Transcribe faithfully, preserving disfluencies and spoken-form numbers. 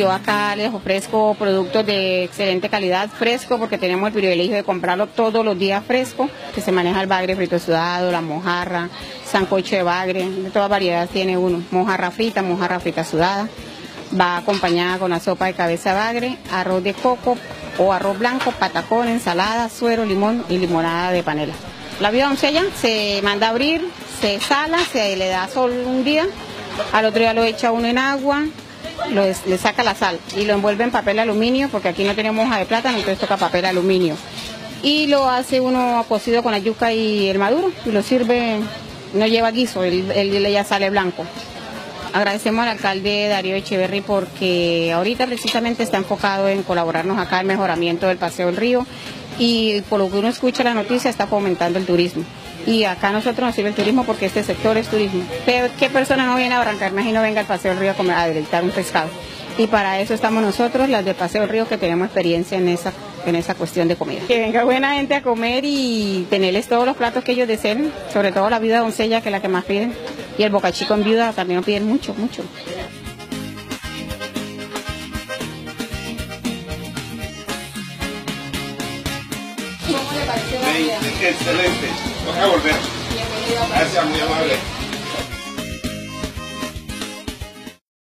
yo acá les ofrezco productos de excelente calidad, fresco, porque tenemos el privilegio de comprarlo todos los días fresco, que se maneja el bagre frito sudado, la mojarra, sancocho de bagre, de toda variedad tiene uno, mojarra frita, mojarra frita sudada, va acompañada con la sopa de cabeza de bagre, arroz de coco o arroz blanco, patacón, ensalada, suero, limón y limonada de panela. La vida doncella se manda a abrir, se sala, se le da sol un día, al otro día lo echa uno en agua, lo, le saca la sal y lo envuelve en papel aluminio, porque aquí no tenemos hoja de plátano, entonces toca papel aluminio. Y lo hace uno cocido con la yuca y el maduro y lo sirve, no lleva guiso, él, él ya sale blanco. Agradecemos al alcalde Darío Echeverry porque ahorita precisamente está enfocado en colaborarnos acá en el mejoramiento del Paseo del Río y por lo que uno escucha la noticia está fomentando el turismo. Y acá a nosotros nos sirve el turismo porque este sector es turismo. Pero ¿qué persona no viene a Barranca Bermeja y no venga al Paseo del Río a, comer, a deleitar un pescado? Y para eso estamos nosotros, las del Paseo del Río, que tenemos experiencia en esa, en esa cuestión de comida. Que venga buena gente a comer y tenerles todos los platos que ellos deseen, sobre todo la viuda doncella, que es la que más piden. Y el bocachico en viuda también lo piden mucho, mucho. ¿Cómo le pareció la vida? Excelente. Vamos a volver. Gracias, muy amable.